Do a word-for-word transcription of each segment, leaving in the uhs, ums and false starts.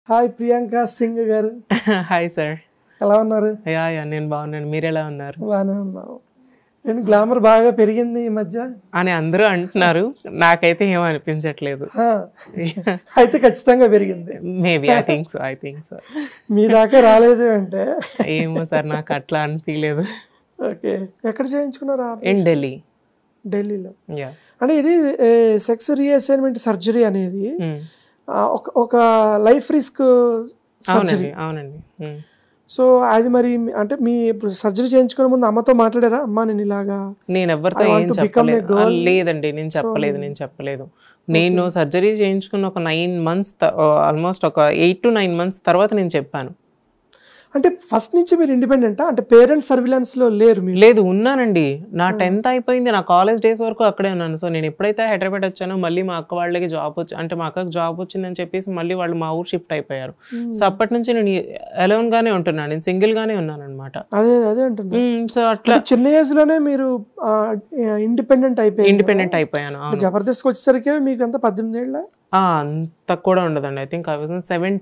Hi Priyanka Singh గారు. Hi sir. ఎలా ఉన్నారు? యా యా నేను బాగున్నాను. మీరు ఎలా ఉన్నారు? బాగానే ఉన్నాను. నేను గ్లామర్ బాగా పెరిగింది ఈ మధ్య అని అందరూ అంటున్నారు, నాకైతే ఏమో అనిపించట్లేదు. అయితే ఖచ్చితంగా పెరిగింది. Maybe I think so I think so మీ దాకా రాలేదు అంటే ఏమో సార్, నాకు అట్లా అనిపించలేదు. ఓకే, ఎక్కడ చేయించుకున్నారా? ఇన్ ఢిల్లీ. ఢిల్లీలో. యా. అంటే ఇది సెక్స్ రీఅసైన్మెంట్ సర్జరీ అనేది ఒక లైఫ్ రిస్క్ సర్జరీ. అవునండి. సో అది మరి అంటే మీ ఇప్పుడు సర్జరీ చేయించుకునే ముందు అమ్మతో మాట్లాడారా? అమ్మ నేను ఇలాగా నేను ఎవరితో ఏం చెప్పలేదు. లేదండి, నేను చెప్పలేదు నేను చెప్పలేదు నేను సర్జరీ చేయించుకున్న ఒక నైన్ మంత్స్ ఆల్మోస్ట్ ఒక ఎయిట్ టు నైన్ మంత్స్ తర్వాత నేను చెప్పాను. అంటే ఫస్ట్ నుంచి మీరు ఇండిపెండెంటా? అంటే పేరెంట్స్ సర్విలెన్స్ లో లేరు? లేదు, ఉన్నానండి. నా టెన్త్ అయిపోయింది, నా కాలేజ్ డేస్ వరకు అక్కడే ఉన్నాను. సో నేను ఎప్పుడైతే హైదరాబాద్ వచ్చానో మళ్ళీ మా అక్క వాళ్ళకి జాబ్ వచ్చి అంటే మా అక్కకి జాబ్ వచ్చిందని చెప్పేసి మళ్ళీ వాళ్ళు మా ఊరు షిఫ్ట్ అయిపోయారు. సో అప్పటి నుంచి నేను అలోన్ గానే ఉంటున్నాను, నేను సింగిల్ గానే ఉన్నాను అనమాట. అదే అదే అంటున్నాను. సో అట్లా చిన్న ఏజ్ లోనే మీరు ఇండిపెండెంట్ అయిపోయి ఇండిపెండెంట్ అయిపోయాను. జబర్దస్త్ వచ్చేసరికి మీకు అంతా పద్దెనిమిది ఏళ్ళ అంత కూడా ఉండదండి. I think I was seven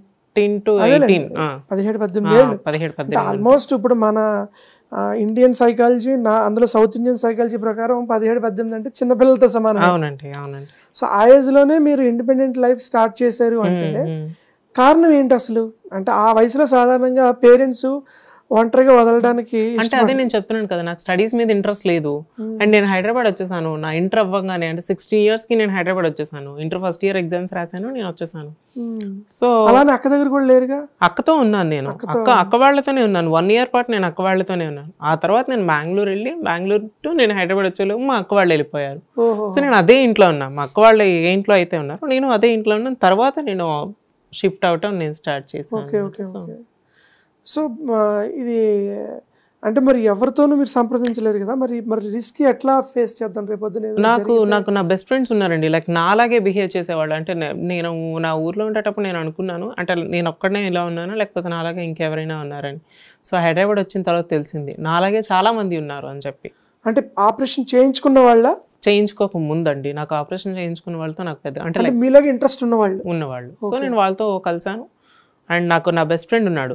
పదిహేడు పద్దెనిమిది ఏళ్ళు ఆల్మోస్ట్. ఇప్పుడు మన ఇండియన్ సైకాలజీ నా అందులో సౌత్ ఇండియన్ సైకాలజీ ప్రకారం పదిహేడు పద్దెనిమిది అంటే చిన్నపిల్లలతో సమానం. అవునండి అవునండి. సో ఆ ఏజ్ లోనే మీరు ఇండిపెండెంట్ లైఫ్ స్టార్ట్ చేశారు అంటే కారణం ఏంటి అసలు? అంటే ఆ వయసులో సాధారణంగా పేరెంట్స్ ఒంటరిగా వదలడానికి అంటే అదే నేను చెప్తున్నాను కదా, నాకు స్టడీస్ మీద ఇంట్రెస్ట్ లేదు. అండ్ నేను హైదరాబాద్ వచ్చేసాను నా ఇంటర్ అవ్వగానే. అంటే సిక్స్టీన్ ఇయర్స్ కి నేను హైదరాబాద్ వచ్చేసాను. ఇంటర్ ఫస్ట్ ఇయర్ ఎగ్జామ్స్ రాశాను, నేను వచ్చేసాను. సో అలానే అక్క దగ్గర కూడా లేరుగా? అక్కతో ఉన్నాను నేను, అక్క అక్క వాళ్ళతోనే ఉన్నాను. వన్ ఇయర్ పాటు నేను అక్క వాళ్ళతోనే ఉన్నాను. ఆ తర్వాత నేను బెంగళూరు వెళ్ళి బెంగళూరు టు నేను హైదరాబాద్ వచ్చేలోపు మా అక్క వాళ్ళు వెళ్ళిపోయారు. సో నేను అదే ఇంట్లో ఉన్నా. మా అక్క వాళ్ళు ఏ ఇంట్లో అయితే ఉన్నారు నేను అదే ఇంట్లో ఉన్నాను. తర్వాత నేను షిఫ్ట్ అవటం నేను స్టార్ట్ చేశాను. సో ఇది అంటే మరి ఎవరితోనూ మీరు సంప్రదించలేరు కదా, మరి మరి రిస్క్ ఎట్లా ఫేస్ చేద్దాం రేపొద్దున? నాకు నాకు నా బెస్ట్ ఫ్రెండ్స్ ఉన్నారండి, లైక్ నాలాగే బిహేవ్ చేసేవాళ్ళు. అంటే నేను నా ఊర్లో ఉండేటప్పుడు నేను అనుకున్నాను అంటే నేను ఒక్కడనే ఇలా ఉన్నాను లేకపోతే నాలాగే ఇంకెవరైనా ఉన్నారని. సో హైదరాబాద్ వచ్చిన తర్వాత తెలిసింది నాలాగే చాలా మంది ఉన్నారు అని చెప్పి. అంటే ఆపరేషన్ చేయించుకున్న వాళ్ళ? చేయించుకోక ముందండి. నాకు ఆపరేషన్ చేయించుకున్న వాళ్ళతో నాకు పెద్ద అంటే మీలాగే ఇంట్రెస్ట్ ఉన్నవాళ్ళు ఉన్నవాళ్ళు సో నేను వాళ్ళతో కలిసాను. అండ్ నాకు నా బెస్ట్ ఫ్రెండ్ ఉన్నాడు,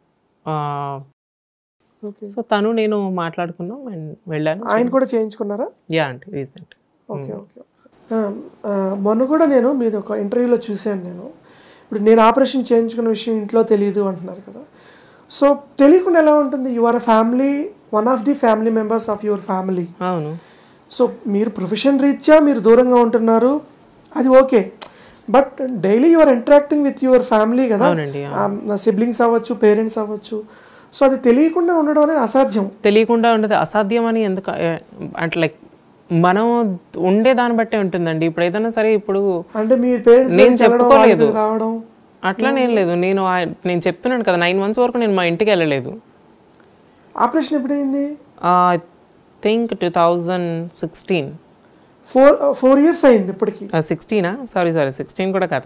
సో తను నేను మాట్లాడుకున్నాం అండ్ వెళ్ళాను. ఆయన కూడా చేయించుకున్నారా? యా అంటే రీసెంట్. Okay okay. మొన్న కూడా నేను మీరు ఒక ఇంటర్వ్యూలో చూశాను. నేను ఇప్పుడు నేను ఆపరేషన్ చేయించుకున్న విషయం ఇంట్లో తెలియదు అంటున్నారు కదా. సో తెలియకుండా ఎలా ఉంటుంది? You are a family, one of the family members of your family. అవును. సో మీరు ప్రొఫెషన్ రీత్యా మీరు దూరంగా ఉంటున్నారు, అది okay. But daily your interacting with your family కదా, సిబ్లింగ్స్ అవ్వచ్చు, పేరెంట్స్ అవ్వచ్చు. సో అది తెలియకుండా ఉండడం అనేది అసాధ్యం. తెలియకుండా ఉండదు అసాధ్యం అని ఎందుకు అంటే లైక్ మనం ఉండే దాన్ని బట్టే ఉంటుందండి. ఇప్పుడు ఏదైనా సరే ఇప్పుడు అంటే మీ పేరెంట్స్ నేను చెప్పుకోలేదు రావడం అట్లా నేను లేదు. నేను నేను చెప్తున్నాను కదా నైన్ మంత్స్ వరకు నేను మా ఇంటికి వెళ్ళలేదు. ఆపరేషన్ ఎప్పుడైంది? I think two thousand sixteen. Four four years అయింది ఇప్పటికి. సిక్స్టీనా? సారీ సారీ సిక్స్టీన్ కూడా కాదు,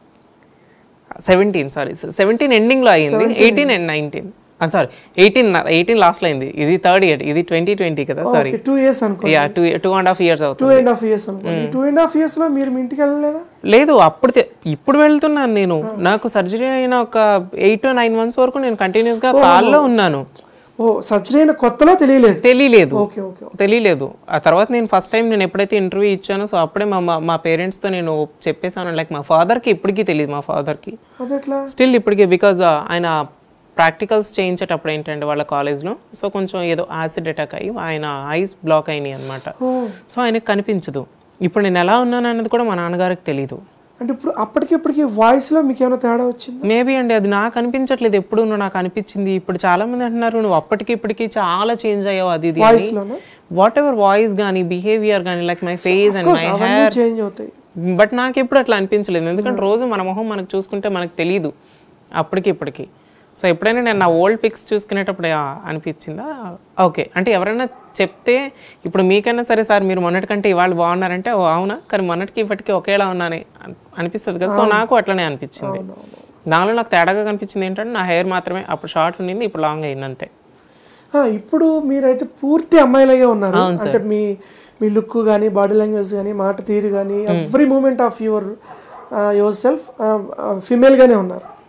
సెవెంటీన్. సారీ సెవెంటీన్ ఎండింగ్లో అయింది. Eighteen and nineteen sorry eighteen eighteen లాస్ట్లో అయింది. ఇది థర్డ్ ఇయర్, ఇది ట్వంటీ ట్వంటీ కదా. సారీ టూ ఇయర్స్ అనుకో. Yeah two two and half years అవుతుంది. టూ అండ్ హాఫ్ ఇయర్స్ అనుకోండి. టూ అండ్ హాఫ్ ఇయర్స్ లో మీరు మీ ఇంటికి వెళ్ళలేదా? లేదు, అప్పుడు ఇప్పుడు వెళ్తున్నాను నేను. నాకు సర్జరీ అయిన ఒక ఎయిట్ టు నైన్ మంత్స్ వరకు నేను కంటిన్యూస్ గా కాల్లో ఉన్నాను. ఓ సర్జరీ అయిన కొత్తలో తెలియలేదు? తెలియలేదు తెలియలేదు. ఆ తర్వాత నేను ఫస్ట్ టైం నేను ఎప్పుడైతే ఇంటర్వ్యూ ఇచ్చానో సో అప్పుడే మా మా పేరెంట్స్తో నేను చెప్పేసాను. లైక్ మా ఫాదర్కి ఇప్పటికీ తెలియదు. మా ఫాదర్కి స్టిల్ ఇప్పటికీ, బికాజ్ ఆయన ప్రాక్టికల్స్ చేయించేటప్పుడు ఏంటంటే వాళ్ళ కాలేజ్లో సో కొంచెం ఏదో యాసిడ్ అటాక్ అయ్యి ఆయన ఐస్ బ్లాక్ అయినాయి అనమాట. సో ఆయనకు కనిపించదు. ఇప్పుడు నేను ఎలా ఉన్నాను అన్నది కూడా మా నాన్నగారికి తెలియదు. అంటే ఇప్పుడు అప్పటికి ఇప్పటికి వాయిస్లో మీకు ఏమైనా తేడా వచ్చింది? మేబీ అండి, అది నాకు అనిపించట్లేదు. ఎప్పుడు నువ్వు నాకు అనిపించింది. ఇప్పుడు చాలా మంది అంటున్నారు నువ్వు అప్పటికి ఇప్పటికి చాలా చేంజ్ అయ్యావు అది ఇది. వాట్ ఎవర్ వాయిస్ కానీ బిహేవియర్ కానీ like my face and my hair change అవుతాయి. బట్ నాకు ఎప్పుడు అట్లా అనిపించలేదు. ఎందుకంటే రోజు మన మొహం మనకు చూసుకుంటే మనకు తెలియదు అప్పటికి ఇప్పటికి. సో ఎప్పుడైనా నేను నా ఓల్డ్ పిక్స్ చూసుకునేటప్పుడు అనిపించిందా ఓకే అంటే ఎవరైనా చెప్తే ఇప్పుడు మీకైనా సరే సార్ మీరు మొన్నటికంటే ఇవాళ బాగున్నారంటే ఓ అవునా, కానీ మొన్నటికి ఇప్పటికీ ఒకేలా ఉన్నానే అనిపిస్తుంది కదా. సో నాకు అట్లనే అనిపించింది. దానిలో నాకు తేడాగా కనిపించింది ఏంటంటే నా హెయిర్ మాత్రమే అప్పుడు షార్ట్ ఉండింది, ఇప్పుడు లాంగ్ అయింది అంతే. ఇప్పుడు మీరైతే పూర్తి అమ్మాయిలాగే ఉన్నారు. అంటే మీ మీ లుక్ కానీ బాడీ లాంగ్వేజ్ కానీ మాట తీరు కానీ every moment of your yourself ఫీమేల్గానే ఉన్నారు.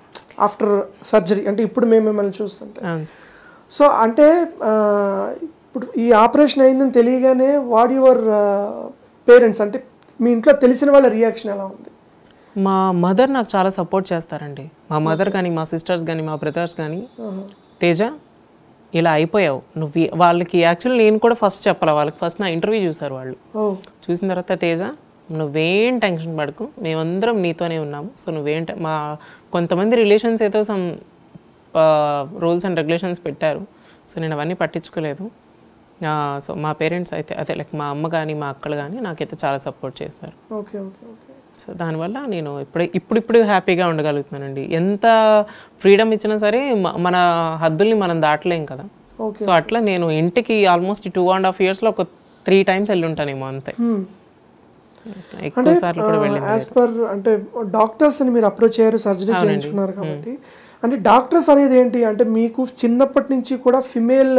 ఆఫ్టర్ సర్జరీ, అంటే ఇప్పుడు మేము మిమ్మల్ని చూస్తుంటే. సో అంటే ఇప్పుడు ఈ ఆపరేషన్ అయిందని తెలియగానే వాట్ యువర్ పేరెంట్స్, అంటే మీ ఇంట్లో తెలిసిన వాళ్ళ రియాక్షన్ ఎలా ఉంది? మా మదర్ నాకు చాలా సపోర్ట్ చేస్తారండి. మా మదర్ కానీ మా సిస్టర్స్ కానీ మా బ్రదర్స్ కానీ, తేజ ఇలా అయిపోయావు నువ్వు, వాళ్ళకి యాక్చువల్లీ నేను కూడా ఫస్ట్ చెప్పాలి, వాళ్ళకి ఫస్ట్ నా ఇంటర్వ్యూ చూసారు వాళ్ళు. చూసిన తర్వాత తేజ నువ్వేం టెన్షన్ పడకు, మేమందరం నీతోనే ఉన్నాము. సో నువ్వేంట మా కొంతమంది రిలేషన్స్ ఏదో సమ్ రూల్స్ అండ్ రెగ్యులేషన్స్ పెట్టారు, సో నేను అవన్నీ పట్టించుకోలేదు. సో మా పేరెంట్స్ అయితే అదే లైక్ మా అమ్మ కానీ మా అక్కలు కానీ నాకైతే చాలా సపోర్ట్ చేస్తారు. Okay okay okay. సో దానివల్ల నేను ఇప్పుడే ఇప్పుడిప్పుడు హ్యాపీగా ఉండగలుగుతున్నానండి. ఎంత ఫ్రీడమ్ ఇచ్చినా సరే మన హద్దుల్ని మనం దాటలేం కదా. సో అట్లా నేను ఇంటికి ఆల్మోస్ట్ టూ అండ్ హాఫ్ ఇయర్స్లో ఒక త్రీ టైమ్స్ వెళ్ళి ఉంటానేమో అంతే. ఎక్కువ సార్లు కూడా వెళ్ళింది. యాజ్ పర్ అంటే డాక్టర్స్ అని మీరు అప్రోచ్ అయ్యారు, సర్జరీ చేయించుకున్నారు కాబట్టి, అంటే డాక్టర్స్ అనేది ఏంటి అంటే మీకు చిన్నప్పటి నుంచి కూడా ఫిమేల్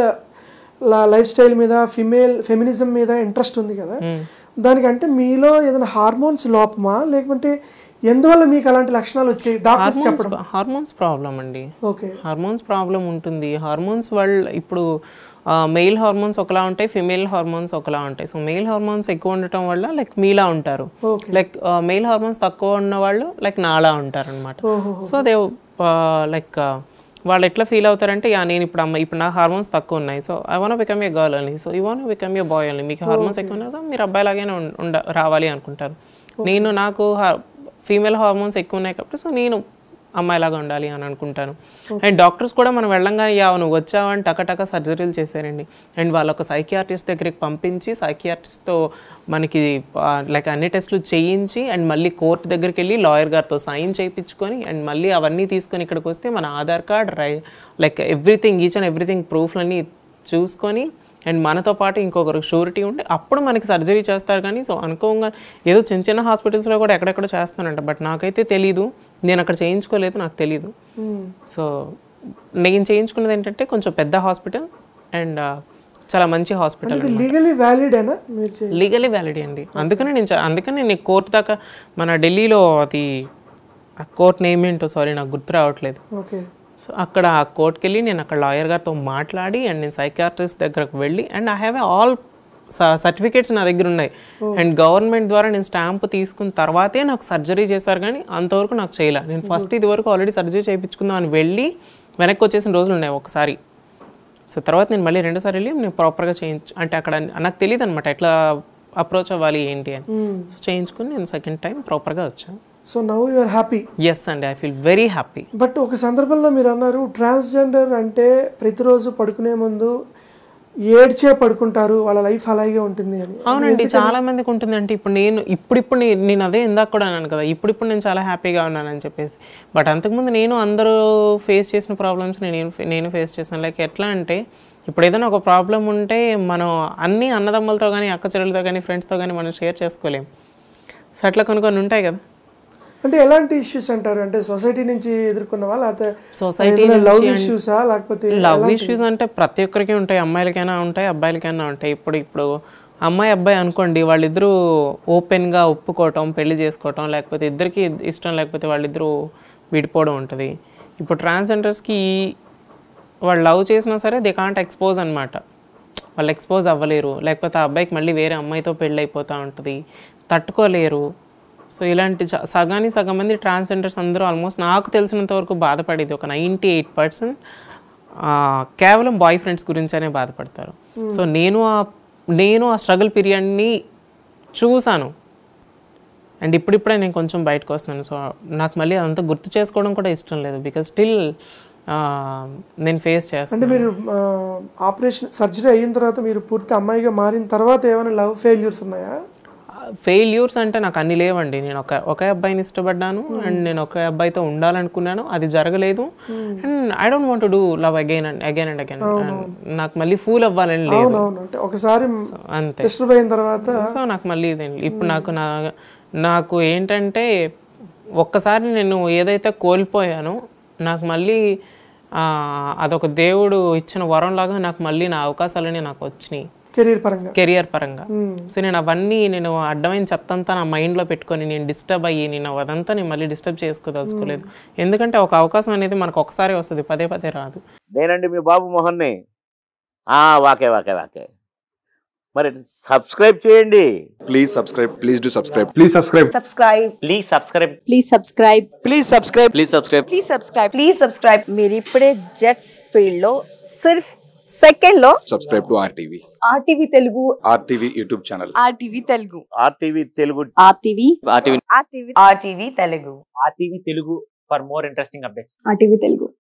లైఫ్ స్టైల్ మీద, ఫిమేల్ ఫెమినిజం మీద ఇంట్రెస్ట్ ఉంది కదా, దానికంటే మీలో ఏదైనా హార్మోన్స్ లోపమా లేకుంటే ఎందువల్ల మీకు అలాంటి లక్షణాలు వచ్చాయి? డాక్టర్స్ చెప్పడం హార్మోన్స్ ప్రాబ్లం అండి. ఓకే, హార్మోన్స్ ప్రాబ్లం ఉంటుంది. హార్మోన్స్ వాళ్ళు ఇప్పుడు మెయిల్ హార్మోన్స్ ఒకలా ఉంటాయి, ఫిమేల్ హార్మోన్స్ ఒకలా ఉంటాయి. సో మెయిల్ హార్మోన్స్ ఎక్కువ ఉండటం వల్ల లైక్ మీలా ఉంటారు, లైక్ మెయిల్ హార్మోన్స్ తక్కువ ఉన్న వాళ్ళు లైక్ నాలా ఉంటారు అనమాట. సో దే లైక్ వాళ్ళు ఎట్లా ఫీల్ అవుతారంటే, యా నేను ఇప్పుడు అమ్మ ఇప్పుడు నా హార్మోన్స్ తక్కువ ఉన్నాయి, so I want become a girl అని, so you want become a boy అని. మీకు హార్మోన్స్ ఎక్కువ ఉన్నాయి, సో మీరు అబ్బాయిలాగానే ఉండ రావాలి అనుకుంటారు. నేను నాకు ఫీమేల్ హార్మోన్స్ ఎక్కువ ఉన్నాయి కాబట్టి సో నేను అమ్మాయిలాగా ఉండాలి అని అనుకుంటాను. అండ్ డాక్టర్స్ కూడా మనం వెళ్ళంగానే యా నువ్వు వచ్చావని టకటక సర్జరీలు చేశారండి. అండ్ వాళ్ళ ఒక సైకియాట్రిస్ట్ దగ్గరికి పంపించి సైకియాట్రిస్ట్తో మనకి లైక్ అన్ని టెస్టులు చేయించి అండ్ మళ్ళీ కోర్టు దగ్గరికి వెళ్ళి లాయర్ గారితో సైన్ చేయించుకొని అండ్ మళ్ళీ అవన్నీ తీసుకొని ఇక్కడికి వస్తే మన ఆధార్ కార్డ్ రై like everything each and everything ప్రూఫ్లన్నీ చూసుకొని అండ్ మనతో పాటు ఇంకొకరు షూరిటీ ఉంటే అప్పుడు మనకి సర్జరీ చేస్తారు. కానీ సో అనుకోగా ఏదో చిన్న చిన్న హాస్పిటల్స్లో కూడా ఎక్కడెక్కడ చేస్తానంట, బట్ నాకైతే తెలీదు, నేను అక్కడ చేయించుకోలేదు, నాకు తెలీదు. సో నేను చేయించుకున్నది ఏంటంటే కొంచెం పెద్ద హాస్పిటల్ అండ్ చాలా మంచి హాస్పిటల్. లీగలీ వ్యాలిడేనా? లీగలీ వ్యాలిడ్ అండి. అందుకనే నేను అందుకని నేను కోర్టు దాకా మన ఢిల్లీలో అది కోర్ట్ నేమ్ ఏంటో సారీ నాకు గుర్తు రావట్లేదు. ఓకే. సో అక్కడ ఆ కోర్టుకి వెళ్ళి నేను అక్కడ లాయర్ గారితో మాట్లాడి అండ్ నేను సైకాట్రిస్ట్ దగ్గరకు వెళ్ళి and I have a all certificates నా దగ్గర ఉన్నాయి. అండ్ గవర్నమెంట్ ద్వారా నేను స్టాంప్ తీసుకున్న తర్వాతే నాకు సర్జరీ చేశారు, కానీ అంతవరకు నాకు చేయలే. నేను ఫస్ట్ ఇది వరకు ఆల్రెడీ సర్జరీ చేయించుకుందాం అని వెళ్ళి వెనక్కి వచ్చేసిన రోజులు ఉన్నాయి ఒకసారి. సో తర్వాత నేను మళ్ళీ రెండోసారి వెళ్ళి నేను ప్రాపర్గా చేయించు అంటే అక్కడ నాకు తెలియదు అనమాట ఎట్లా అప్రోచ్ అవ్వాలి ఏంటి అని. సో చేయించుకుని నేను సెకండ్ టైం ప్రాపర్గా వచ్చాను. So now you are happy? Yes అండి, I feel very happy. But ఒక సందర్భంలో మీరు అన్నారు ట్రాన్స్జెండర్ అంటే ప్రతిరోజు పడుకునే ముందు ఏడ్చే పడుకుంటారు, వాళ్ళ లైఫ్ అలాగే ఉంటుంది అని. అవునండి, చాలా మందికి ఉంటుంది. అంటే ఇప్పుడు నేను ఇప్పుడిప్పుడు నేను అదే ఇందాక కూడా అన్నాను కదా, ఇప్పుడిప్పుడు నేను చాలా హ్యాపీగా ఉన్నానని చెప్పేసి. బట్ అంతకుముందు నేను అందరూ ఫేస్ చేసిన ప్రాబ్లమ్స్ నేను నేను ఫేస్ చేశాను. లైక్ ఎట్లా అంటే ఇప్పుడు ఏదైనా ఒక ప్రాబ్లం ఉంటే మనం అన్ని అన్నదమ్ములతో కానీ అక్క చెల్లెలతో కానీ ఫ్రెండ్స్తో కానీ మనం షేర్ చేసుకోలేం. సో అట్లా కొన్ని కొన్ని ఉంటాయి కదా. అంటే ఎలాంటి ఇష్యూస్ అంటారు? అంటే సొసైటీ నుంచి ఎదుర్కొన్నవా లేకపోతే సొసైటీ లవ్ ఇష్యూసా లేకపోతే? లవ్ ఇష్యూస్ అంటే ప్రతి ఒక్కరికి ఉంటాయి, అమ్మాయిలకైనా ఉంటాయి అబ్బాయిలకైనా ఉంటాయి. ఇప్పుడు ఇప్పుడు అమ్మాయి అబ్బాయి అనుకోండి, వాళ్ళిద్దరూ ఓపెన్గా ఒప్పుకోవటం, పెళ్లి చేసుకోవటం, లేకపోతే ఇద్దరికి ఇష్టం లేకపోతే వాళ్ళిద్దరూ విడిపోవడం ఉంటుంది. ఇప్పుడు ట్రాన్స్జెండర్స్కి వాళ్ళు లవ్ చేసినా సరే దే కాంట్ ఎక్స్పోజ్ అనమాట, వాళ్ళు ఎక్స్పోజ్ అవ్వలేరు. లేకపోతే ఆ అబ్బాయికి మళ్ళీ వేరే అమ్మాయితో పెళ్ళి అయిపోతూ ఉంటుంది, తట్టుకోలేరు. సో ఇలాంటి సగానికి సగం మంది ట్రాన్స్జెండర్స్ అందరూ ఆల్మోస్ట్ నాకు తెలిసినంత వరకు బాధపడేది ఒక నైంటీ ఎయిట్ పర్సెంట్ కేవలం బాయ్ ఫ్రెండ్స్ గురించనే బాధపడతారు. సో నేను ఆ నేను ఆ స్ట్రగుల్ పీరియడ్ని చూసాను అండ్ ఇప్పుడిప్పుడే నేను కొంచెం బయటకు వస్తున్నాను. సో నాకు మళ్ళీ అదంతా గుర్తు చేసుకోవడం కూడా ఇష్టం లేదు, బికాజ్ స్టిల్ నేను ఫేస్ చేస్తాను. అంటే మీరు ఆపరేషన్ సర్జరీ అయిన తర్వాత మీరు పూర్తి అమ్మాయిగా మారిన తర్వాత ఏమైనా లవ్ ఫెయిల్యూర్స్ ఉన్నాయా? ఫెయిల్యూర్స్ అంటే నాకు అన్ని లేవండి. నేను ఒక ఒకే అబ్బాయిని ఇష్టపడ్డాను అండ్ నేను ఒకే అబ్బాయితో ఉండాలనుకున్నాను, అది జరగలేదు. And I don't want to do love again and again and again. నాకు మళ్ళీ ఫూల్ అవ్వాలని లేదు, ఒకసారి అంతే. సో నాకు మళ్ళీ ఇప్పుడు నాకు నా నాకు ఏంటంటే ఒక్కసారి నేను ఏదైతే కోల్పోయానో నాకు మళ్ళీ అదొక దేవుడు ఇచ్చిన వరం లాగా నాకు మళ్ళీ నా అవకాశాలనే నాకు వచ్చినాయి. కెరీర్ పరంగా కెరియర్ పరంగా. సో నేను అవన్నీ నేను అడ్డమైన చెత్తంతా నా మైండ్లో పెట్టుకొని నేను డిస్టర్బ్ అయ్యి నేను అదంతా నేను మళ్ళీ డిస్టర్బ్ చేసుకోదలుచుకోలేదు. ఎందుకంటే ఒక అవకాశం అనేది మనకు ఒకసారి వస్తుంది, పదే పదే రాదు. నేనండి మీ బాబు మోహన్ని. వాకే వాకే వాకే మరి సబ్స్క్రైబ్ చేయండి. Please subscribe. Please do subscribe. Please subscribe. Subscribe. Please subscribe. Please subscribe. Please subscribe. Please subscribe. Please subscribe. Please subscribe. మీరు ఇప్పుడే జెట్స్ ఫీల్డ్ లో సిర్ఫ్ సెకండ్ లో subscribe to RTV. RTV Telugu. RTV YouTube channel. RTV Telugu. RTV Telugu. RTV. RTV. RTV. RTV Telugu. RTV Telugu for more interesting updates. RTV Telugu.